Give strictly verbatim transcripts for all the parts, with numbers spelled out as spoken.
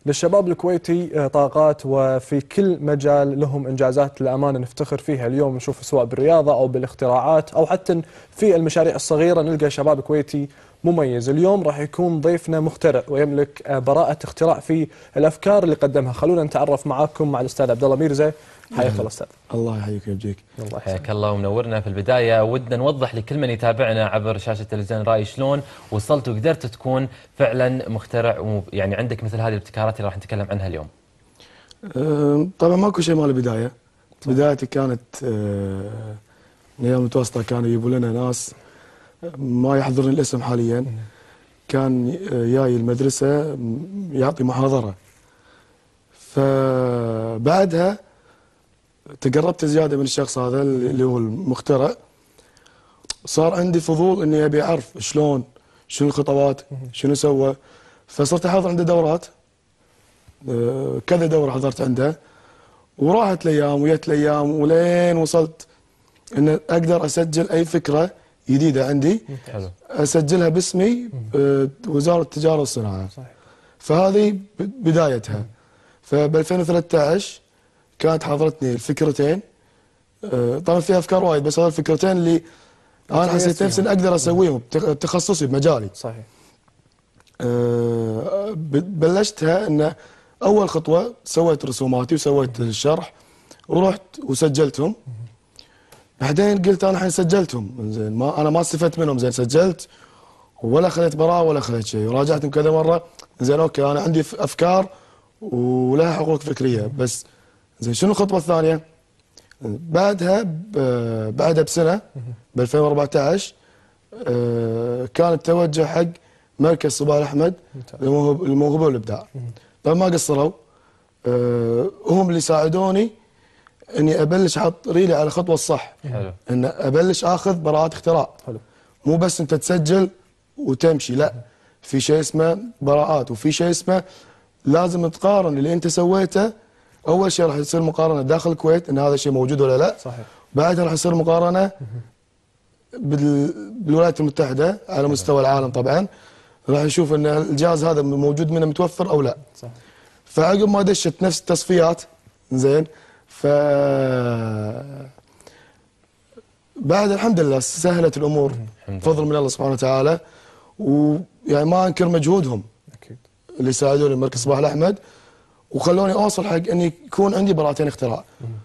للشباب الكويتي طاقات وفي كل مجال لهم إنجازات للأمانة نفتخر فيها. اليوم نشوف سواء بالرياضة أو بالاختراعات أو حتى في المشاريع الصغيرة نلقى شباب كويتي مميز. اليوم راح يكون ضيفنا مخترع ويملك براءة اختراع في الأفكار اللي قدمها. خلونا نتعرف معاكم مع الأستاذ عبد الله ميرزا. حياك الله أستاذ. الله يحييك ويبجيك. الله حياك الله ومنورنا. في البداية ودنا نوضح لكل من يتابعنا عبر شاشة تلفزيون رأي شلون وصلت وقدرت تكون فعلا مخترع ويعني عندك مثل هذه الابتكارات اللي راح نتكلم عنها اليوم. طبعا ماكو شيء مال البداية. بدايتي كانت من ايام المتوسطة كانوا يجيبوا لنا ناس ما يحضرني الاسم حاليا، كان جاي المدرسة يعطي محاضرة، فبعدها تقربت زيادة من الشخص هذا اللي هو المخترع، صار عندي فضول اني ابي اعرف شلون، شنو الخطوات، شنو سوى، فصرت احضر عنده دورات، كذا دورة حضرت عنده، وراحت الايام وجت الايام ولين وصلت ان اقدر اسجل اي فكرة جديدة عندي حلو. اسجلها باسمي وزارة التجارة والصناعة. صحيح. فهذه بدايتها. فب ألفين وثلاثة عشر كانت حضرتني الفكرتين، طبعا في افكار وايد بس هذول الفكرتين اللي انا حسيت نفسي اني اقدر اسويهم بتخصصي بمجالي. صحيح. بلشتها ان اول خطوه سويت رسوماتي وسويت الشرح ورحت وسجلتهم. بعدين قلت انا الحين سجلتهم زين، ما انا ما استفدت منهم زين، سجلت ولا خذيت براءه ولا خذيت شيء، وراجعتهم كذا مره زين اوكي انا عندي افكار ولها حقوق فكريه، بس زين شنو الخطوه الثانيه؟ بعدها بعدها بسنه ب ألفين وأربعة عشر كان التوجه حق مركز صباح الاحمد للموهبه والابداع. طبعا ما قصروا، هم اللي ساعدوني اني ابلش احط ريلي على الخطوه الصح. حلو. ان ابلش اخذ براءات اختراع. حلو. مو بس انت تسجل وتمشي، لا، في شيء اسمه براءات وفي شيء اسمه لازم تقارن اللي انت سويته. اول شيء راح يصير مقارنه داخل الكويت ان هذا الشيء موجود ولا لا. صحيح. بعدها راح يصير مقارنه بالولايات المتحده على مستوى العالم، طبعا راح يشوف ان الجهاز هذا موجود منه متوفر او لا. صح. فعقب ما دشت نفس التصفيات زين، ف بعد الحمد لله سهلت الامور بفضل من الله سبحانه وتعالى، ويعني ما انكر مجهودهم اكيد اللي ساعدوني مركز صباح الاحمد وخلوني اوصل حق اني يكون عندي براءتين اختراع.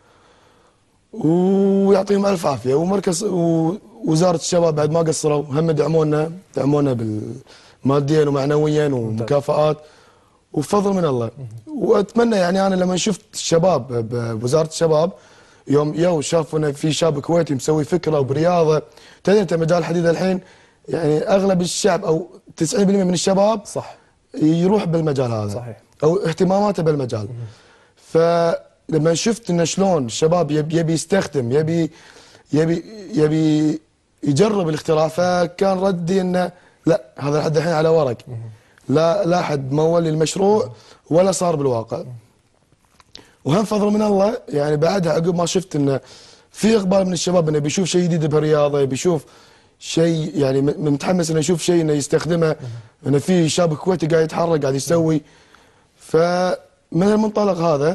ويعطيهم الف عافيه. ومركز ووزاره الشباب بعد ما قصروا، هم دعمونا دعمونا ماديا ومعنويا ومكافآت وبفضل من الله. واتمنى يعني انا لما شفت الشباب بوزاره الشباب يوم يو شافوا ان في شاب كويتي مسوي فكره وبرياضه، تدري انت مجال الحديد الحين يعني اغلب الشعب او تسعين بالمئة من الشباب صح يروح بالمجال هذا. صحيح. او اهتماماته بالمجال. فلما شفت ان شلون الشباب يبي, يبي يستخدم يبي يبي يبي يجرب الاختراع، فكان ردي انه لا، هذا لحد الحين على ورق، لا لا حد مول المشروع ولا صار بالواقع. وهم فضل من الله يعني بعدها عقب ما شفت انه في اقبال من الشباب انه بيشوف شيء جديد بالرياضه، بيشوف شيء يعني متحمس انه يشوف شيء انه يستخدمه، انه في شاب كويتي قاعد يتحرك قاعد يسوي. فمن المنطلق هذا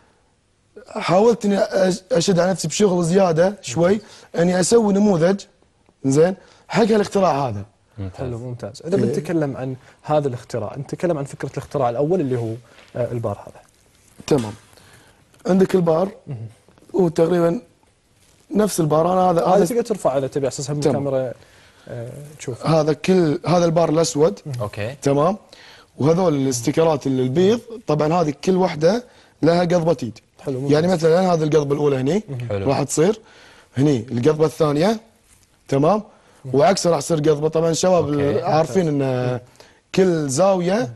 حاولت اني اشد على نفسي بشغل زياده شوي، اني اسوي نموذج زين حق الاختراع هذا. حلو ممتاز. اذا بنتكلم عن هذا الاختراع، نتكلم عن فكره الاختراع الاول اللي هو البار هذا. تمام. عندك البار وتقريبا نفس البار. انا هذا هذا تقدر ترفع اذا تبي اساسا بالكاميرا أه تشوف. هذا كل هذا البار الاسود. اوكي. تمام. وهذول الاستيكرات اللي البيض طبعا هذه كل واحده لها قضبه ايد. حلو ممتاز. يعني مثلا هذه القضبه الاولى هني راح تصير هني، القضبه الثانيه تمام وعكسها راح تصير قضبه. طبعا الشباب عارفين ان كل زاويه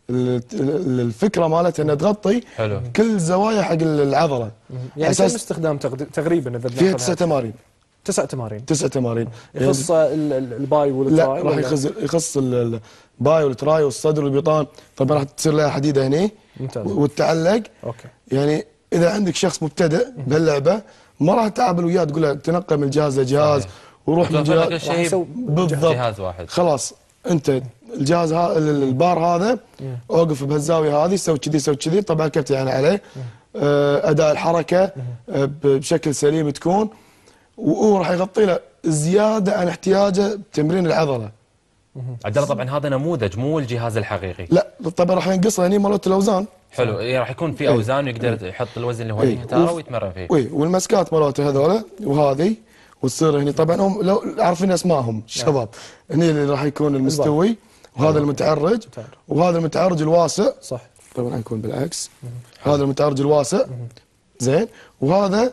الفكره مالتها انها تغطي حلو. كل زوايا حق العضله. يعني كم استخدام تقريبا اذا فيها تسع تمارين. تسع تمارين. تسع تمارين. يخص يعني الباي والتراي؟ لا راح يخص يخص الباي والتراي والصدر والبطان. طبعا راح تصير لها حديده هني ممتاز وتتعلق. اوكي. يعني اذا عندك شخص مبتدئ بهاللعبه ما راح تعامل وياه تقول له تنقل من جهاز لجهاز وروح من جهاز شيء بالضبط جهاز واحد. خلاص انت الجهاز هذا البار هذا اوقف بهالزاويه هذه، سوي كذي سوي كذي. طبعا كابتن يعني عليه آه، اداء الحركه آه، بشكل سليم تكون، وهو راح يغطي له زياده عن احتياجه بتمرين العضله. عبد الله طبعا هذا نموذج مو الجهاز الحقيقي. لا طبعا راح ينقص هني مالت الاوزان. حلو، يعني راح يكون في اوزان ويقدر يحط الوزن اللي هو يختاره ويتمرن فيه. وي والمسكات مالته هذولا وهذه، وتصير هني طبعا هم لو عارفين اسمائهم الشباب. هني اللي راح يكون المستوي، وهذا المتعرج، وهذا المتعرج الواسع. صح. طبعا يكون بالعكس. هذا المتعرج الواسع زين، وهذا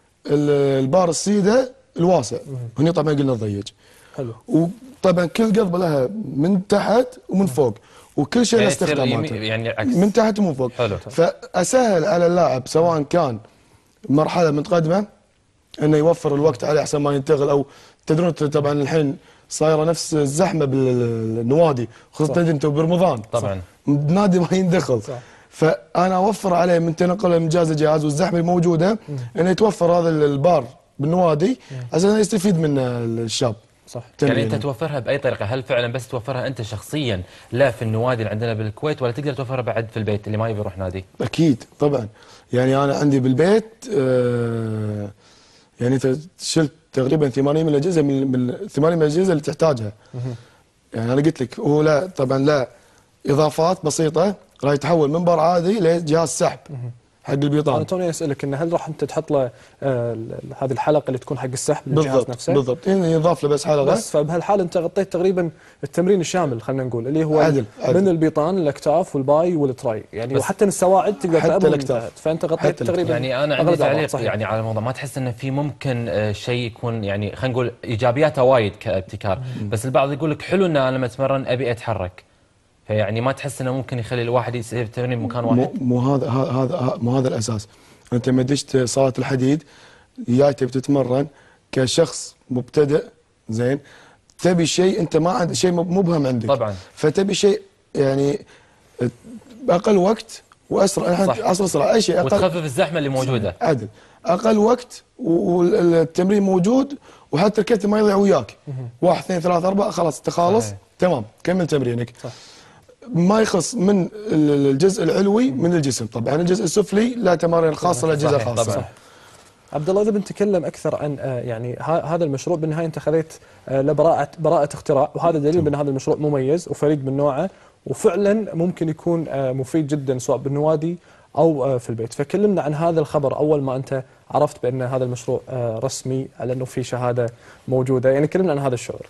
البار السيده الواسع. هني طبعا قلنا الضيق. حلو. وطبعا كل قضبه لها من تحت ومن فوق، وكل شيء له استخداماته يعني عكس من تحت ومن فوق. حلو. فاسهل على اللاعب سواء كان مرحله متقدمه انه يوفر الوقت عليه احسن ما ينتقل، او تدرون طبعا الحين صايره نفس الزحمه بالنوادي، خصوصا انتم برمضان طبعا نادي ما يندخل. صح. فانا اوفر عليه من تنقله من جهاز لجهاز، والزحمه الموجوده انه يتوفر هذا البار بالنوادي عشان يستفيد منه الشاب. صح. يعني انت توفرها باي طريقه؟ هل فعلا بس توفرها انت شخصيا لا في النوادي اللي عندنا بالكويت، ولا تقدر توفرها بعد في البيت اللي ما يبي يروح نادي؟ اكيد طبعا. يعني انا عندي بالبيت آه يعني انت شلت تقريبا ثمانين من الاجهزه من ثمانين من الاجهزه اللي تحتاجها. يعني انا قلت لك هو لا طبعا لا اضافات بسيطه راح يتحول من بار عادي لجهاز سحب حق البيطان. انا توني اسالك انه هل راح انت تحط له آه هذه الحلقه اللي تكون حق السحب للجهاز نفسه؟ بالضبط. هنا يضاف له بس حلقه بس. فبهالحاله انت غطيت تقريبا التمرين الشامل، خلينا نقول اللي هو عدل. عدل. من البيطان الاكتاف والباي والتراي يعني، وحتى السواعد تقدر حتى الاكتاف. فانت غطيت تقريبا. يعني انا عندي تعليق يعني على الموضوع، ما تحس انه في ممكن آه شيء يكون يعني خلينا نقول ايجابياته وايد كابتكار، بس البعض يقول لك حلو ان انا لما اتمرن ابي اتحرك، فيعني ما تحس انه ممكن يخلي الواحد يسوي التمرين بمكان واحد؟ مو هذا هذا مو هذا الاساس. انت لما دشت صاله الحديد جاي تبي تتمرن كشخص مبتدئ زين، تبي شيء انت ما عندك شيء مبهم عندك طبعا، فتبي شيء يعني باقل وقت واسرع. عصر اسرع اي شيء اقل وتخفف الزحمه اللي موجوده. عدل اقل وقت والتمرين موجود، وحتى الكتف ما يضيع وياك. واحد اثنين ثلاثة أربعة خلاص تخلص تمام كمل تمرينك. صح. ما يخص من الجزء العلوي من الجسم. طبعا الجزء السفلي لا تمارين خاصه لا جزء خاص. صح. عبد الله اذا بنتكلم اكثر عن يعني هذا المشروع، بالنهايه انت خذيت لبراءه براءه اختراع، وهذا دليل بان هذا المشروع مميز وفريد من نوعه، وفعلا ممكن يكون مفيد جدا سواء بالنوادي او في البيت. فكلمنا عن هذا الخبر اول ما انت عرفت بان هذا المشروع رسمي على انه في شهاده موجوده، يعني كلمنا عن هذا الشعور.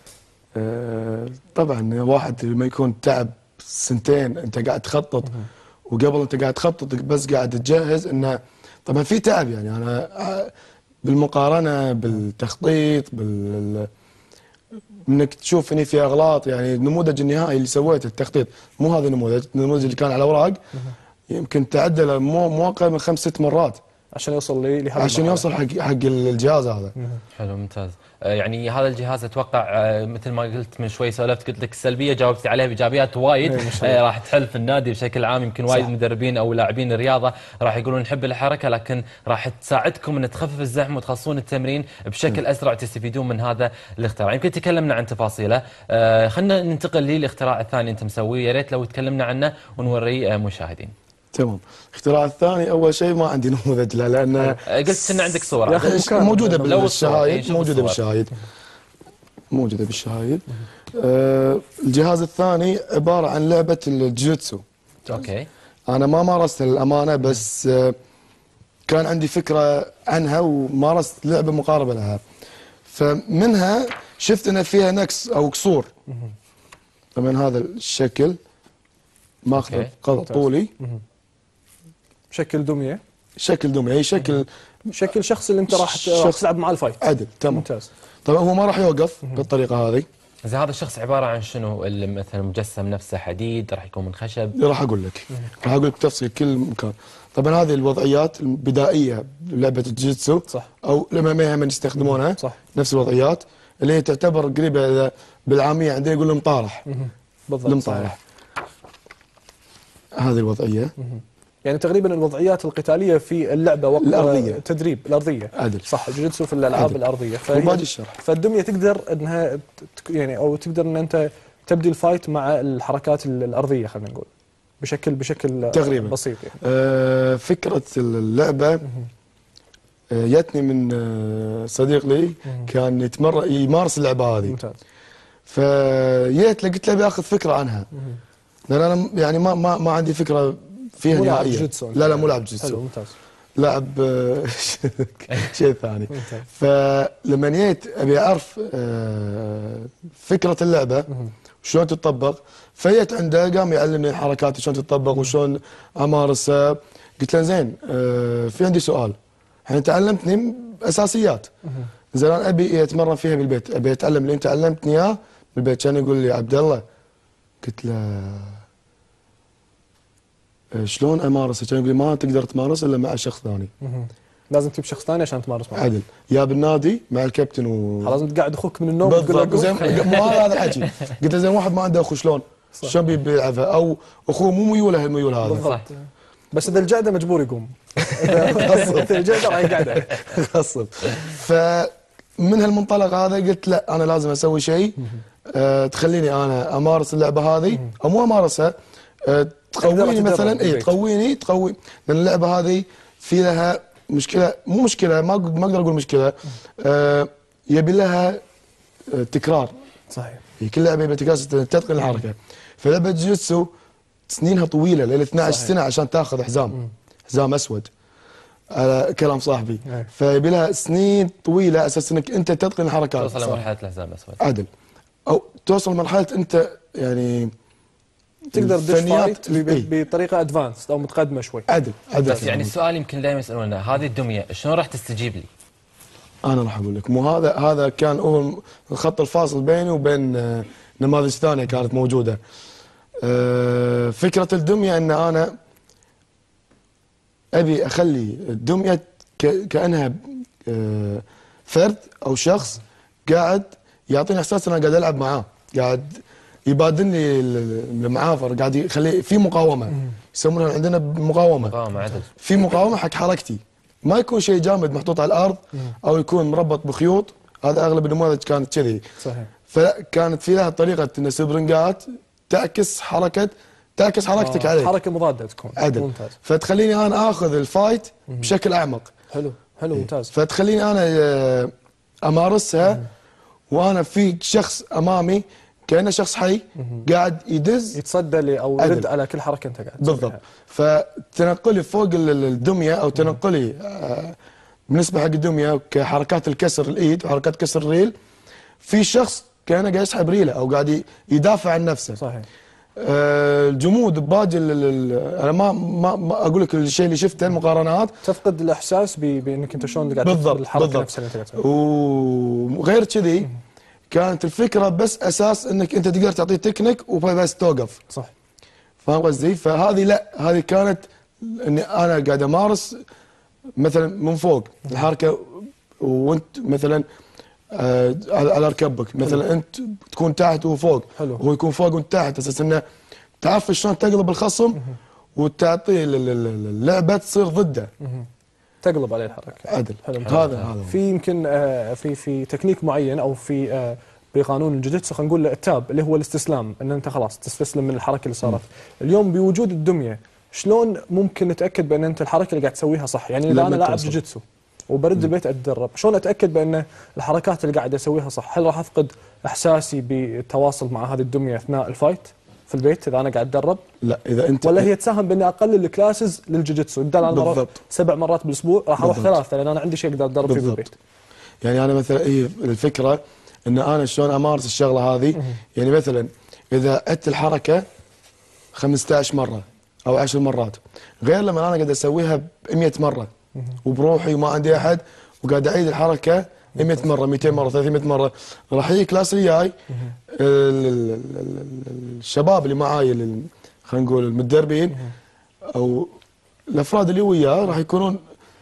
أه طبعا واحد لما يكون تعب سنتين انت قاعد تخطط، وقبل انت قاعد تخطط بس قاعد تجهز، انه طبعا في تعب. يعني انا بالمقارنه بالتخطيط بال انك تشوف اني في اغلاط. يعني النموذج النهائي اللي سويته التخطيط مو هذا النموذج، النموذج اللي كان على اوراق يمكن تعدل مو مو اقل من خمس ست مرات عشان يوصل لهذا عشان يوصل حق حق الجهاز هذا. حلو ممتاز. يعني هذا الجهاز اتوقع مثل ما قلت من شوي سولفت قلت لك السلبيه جاوبت عليها بايجابيات وايد راح تحل في النادي بشكل عام. يمكن وايد مدربين او لاعبين الرياضه راح يقولون نحب الحركه، لكن راح تساعدكم ان تخفف الزحمه وتخلصون التمرين بشكل اسرع وتستفيدون من هذا الاختراع. يمكن تكلمنا عن تفاصيله، آه خلينا ننتقل للاختراع الثاني انت مسويه، يا ريت لو تكلمنا عنه ونوريه مشاهدين. تمام. الاختراع الثاني اول شيء ما عندي نموذج له، لان قلت ان عندك صور موجوده بالشهايد موجوده بالشهايد موجوده بالشهايد. آه الجهاز الثاني عباره عن لعبه الجوجيتسو. اوكي. انا ما مارستها للامانه، بس آه كان عندي فكره عنها ومارست لعبه مقاربه لها، فمنها شفت ان فيها نقص او قصور. طبعا هذا الشكل ماخذ قط طولي، شكل دميه شكل دميه شكل شكل شخص اللي انت راح تلعب معاه الفايت. عدل تمام ممتاز. طبعا هو ما راح يوقف بالطريقه هذه. زين هذا الشخص عباره عن شنو؟ اللي مثلا مجسم نفسه حديد، راح يكون من خشب؟ راح اقول لك راح اقول لك تفصيل كل مكان. طبعا هذه الوضعيات البدائيه لعبه الجيتسو صح، او الاماميه من يستخدمونها صح، نفس الوضعيات اللي هي تعتبر قريبه بالعاميه عندنا يقولون مطارح. بالضبط المطارح. هذه الوضعيه يعني تقريبا الوضعيات القتاليه في اللعبه وقت الارضيه تدريب الارضيه عدل صح. الجوجيتسو في الالعاب عدل. الارضيه وباقي الشرح. فالدميه تقدر انها يعني او تقدر ان انت تبدي الفايت مع الحركات الارضيه خلينا نقول بشكل بشكل تقريبا بسيط يعني. آه فكره اللعبه آه جتني من آه صديق لي كان يتمر يمارس اللعبه هذه. ممتاز. فجيت لقيت له باخذ فكره عنها لان انا يعني ما ما ما عندي فكره فيها نهائيا. لا لا مو لاعب جوجيتسو. حلو ممتاز. لاعب شيء ثاني. فلما جيت ابي اعرف فكره اللعبه شلون تطبق فجيت عنده قام يعلمني الحركات شلون تطبق وشلون امارسها. قلت له زين في عندي سؤال الحين تعلمتني اساسيات زين انا ابي اتمرن فيها بالبيت ابي اتعلم اللي انت علمتني اياه بالبيت. كان يقول لي عبد الله قلت له شلون امارسه؟ كان يقول لي ما تقدر تمارس الا مع شخص ثاني. لازم تجيب شخص ثاني عشان تمارس معه. عدل يا بالنادي مع الكابتن و لازم تقعد اخوك من النوم وتقول له زين مو هذا الحكي. قلت له زين واحد ما عنده اخو شلون؟ شلون بيلعبها؟ او اخوه مو ميوله هالميول هذا. بالضبط. بس اذا الجعده مجبور يقوم. اذا الجعده راح يقعد غصب. فمن هالمنطلق هذا قلت لا انا لازم اسوي شيء أه تخليني انا امارس اللعبه هذه او مو امارسها أه تقويني مثلا اي تقويني تقوي لان اللعبه هذه في لها مشكله مو مشكله ما ما اقدر اقول مشكله أه يبي لها تكرار. صحيح. هي كل لعبه يبي تكرار تتقن الحركه. فلعبه جوجيتسو سنينها طويله لين اثنعش سنه عشان تاخذ حزام حزام اسود على كلام صاحبي. فيبي لها سنين طويله اساس انك انت تتقن الحركات توصل لمرحله الحزام الاسود عدل او توصل لمرحله انت يعني تقدر تدش فايت بطريقه ادفانس او متقدمه شوي. عدل عدل. بس يعني السؤال يمكن دائما يسالونه هذه الدميه شلون راح تستجيب لي؟ انا راح اقول لك مو هذا هذا كان هو الخط الفاصل بيني وبين نماذج ثانيه كانت موجوده. فكره الدميه ان انا ابي اخلي الدميه كانها فرد او شخص قاعد يعطيني احساس ان انا قاعد العب معاه قاعد يبادلني المعافر قاعد يخلي في مقاومه يسمونها عندنا مقاومه مقاومه عدل في مقاومه حق حركتي ما يكون شيء جامد محطوط على الارض او يكون مربط بخيوط. هذا اغلب النماذج كانت كذي. صحيح. فكانت في لها طريقه ان سبرنجات تعكس حركه تعكس حركتك آه عليه حركه مضاده تكون. عدل. ممتاز. فتخليني انا اخذ الفايت بشكل اعمق. حلو حلو ممتاز. فتخليني انا امارسها وانا في شخص امامي كانه شخص حي قاعد يدز يتصدى لي او يرد على كل حركه انت قاعد بالضبط. فتنقلي فوق الدميه او تنقلي بالنسبه حق الدميه كحركات الكسر الايد وحركات كسر الريل في شخص كانه قاعد يسحب ريله او قاعد يدافع عن نفسه. صحيح. آه الجمود بباقي انا ما ما, ما اقول لك الشيء اللي شفته المقارنات تفقد الاحساس بانك انت شلون قاعد تفقد الحركه نفسها اللي انت قاعد تسويها. وغير كذي كانت الفكره بس اساس انك انت تقدر تعطيه تكنيك وبس توقف. صح. فاهم قصدي؟ فهذه لا هذه كانت اني انا قاعد امارس مثلا من فوق الحركه وانت مثلا آه على ركبك مثلا انت تكون تحت وفوق حلو. وهو يكون فوق وانت تحت اساس انه تعرف شلون تقلب الخصم وتعطيه اللعبه تصير ضده. تقلب عليه الحركه. عدل. حلو. هذا هذا في يمكن آه في في تكنيك معين او في آه بقانون الجوجيتسو خلينا نقول التاب اللي هو الاستسلام ان انت خلاص تستسلم من الحركه اللي صارت. اليوم بوجود الدميه شلون ممكن نتاكد بان انت الحركه اللي قاعد تسويها صح؟ يعني اذا انا لاعب جوجيتسو وبرد البيت اتدرب شلون اتاكد بان الحركات اللي قاعد اسويها صح؟ هل راح افقد احساسي بالتواصل مع هذه الدميه اثناء الفايت في البيت اذا انا قاعد اتدرب؟ لا اذا انت ولا هي تساهم باني اقلل الكلاسز للجوجيتسو بدل انا اروح سبع مرات بالاسبوع راح اروح ثلاثه لان انا عندي شيء اقدر اتدرب فيه بالبيت. يعني انا مثلا هي الفكره ان انا شلون امارس الشغله هذه. يعني مثلا اذا عدت الحركه خمسة عشر مره او عشر مرات غير لما انا قاعد اسويها مئة مره وبروحي وما عندي احد وقاعد اعيد الحركه مئة مره مئتين مره ثلاثمئة مره راح يجي كلاس الجاي الشباب اللي معاي خلينا نقول المتدربين او الافراد اللي وياه راح يكونون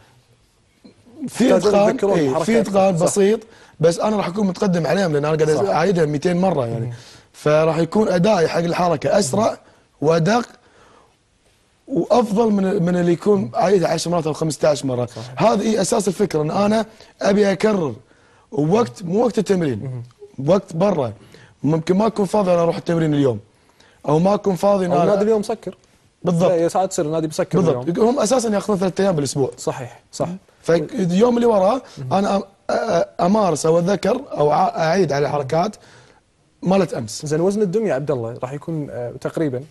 في اتقان في اتقان بسيط بس انا راح اكون متقدم عليهم لان انا قاعد اعيدها مئتين مره يعني. فراح يكون ادائي حق الحركه اسرع وادق وافضل من من اللي يكون عايدها عشر مرات او خمسة عشر مره. هذه اساس الفكره ان انا ابي اكرر وقت مو وقت التمرين وقت برا ممكن ما اكون فاضي انا اروح التمرين اليوم، او ما اكون فاضي او النادي اليوم مسكر. بالضبط. يا ساعات تصير النادي مسكر بالضبط اليوم. هم اساسا ياخذون ثلاث ايام بالاسبوع. صحيح صح. فاليوم اللي وراه انا امارس او اتذكر او اعيد على الحركات مالت امس. زين وزن الدميه عبد الله راح يكون تقريبا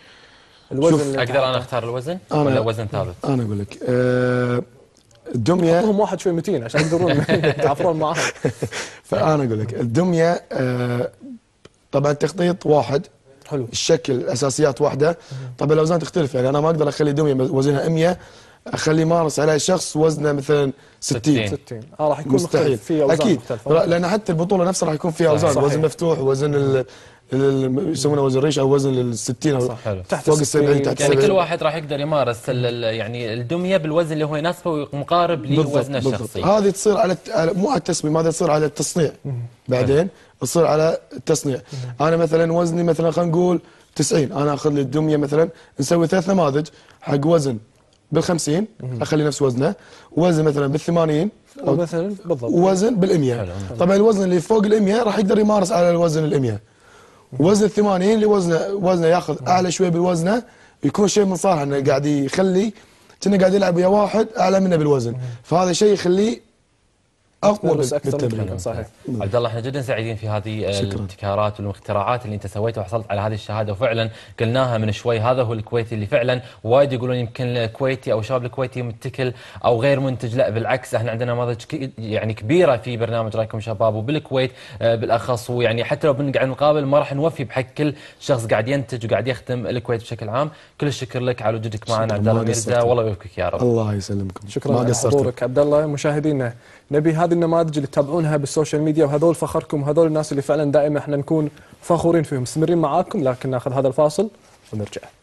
الوزن. اقدر انا اختار الوزن ولا وزن ثابت؟ انا اقول لك أه الدميه اعطوهم واحد شوي متين عشان يقدرون يتعافرون معهم. فانا اقول لك الدميه أه طبعا التخطيط واحد، حلو، الشكل الاساسيات واحده، طبعا الاوزان تختلف. يعني انا ما اقدر اخلي دميه وزنها مية اخلي مارس على شخص وزنه مثلا ستين ستين اه راح يكون مستحيل. في اوزان اكيد مختلفه، لان حتى البطوله نفسها راح يكون فيها اوزان، وزن مفتوح ووزن ال يسمونه وزن الريش او وزن ال ستين او تحت فوق ال سبعين تحت يعني كل واحد راح يقدر يمارس يعني الدميه بالوزن اللي هو يناسبه ومقارب لوزنه الشخصي. هذه تصير على مو على التسميم، هذه تصير على التصنيع. بعدين تصير على التصنيع. انا مثلا وزني مثلا خلينا نقول تسعين، انا اخذ لي الدميه مثلا نسوي ثلاث نماذج حق وزن بالخمسين اخلي نفس وزنه، وزن مثلا بالثمانين او مثلا بالضبط وزن بالمية. طبعا الوزن اللي فوق المية راح يقدر يمارس على الوزن المية. وزن الثمانين اللي وزنه وزنه ياخذ اعلى شوي بالوزنه يكون شيء من صالحه انه قاعد يخلي كأنه قاعد يلعب ويا واحد اعلى منه بالوزن، فهذا شيء يخليه اقوى بالتمرين. صحيح. عبد الله احنا جدا سعيدين في هذه الابتكارات والاختراعات اللي انت سويتها وحصلت على هذه الشهاده، وفعلا قلناها من شوي هذا هو الكويتي اللي فعلا وايد يقولون يمكن الكويتي او الشباب الكويتي متكل او غير منتج، لا بالعكس احنا عندنا نماذج يعني كبيره في برنامج رايكم شباب وبالكويت بالاخص، ويعني حتى لو بنقعد نقابل ما راح نوفي بحق كل شخص قاعد ينتج وقاعد يخدم الكويت بشكل عام. كل الشكر لك على وجودك معنا عبد الله ميرزا، والله يوفقك يا رب. الله يسلمكم. شكرا على حضورك عبد الله. مشاهدينا نبي هذه النماذج اللي تتابعونها بالسوشيال ميديا، وهذول فخركم، هذول الناس اللي فعلا دائما احنا نكون فخورين فيهم. مستمرين معاكم لكن ناخذ هذا الفاصل ونرجع.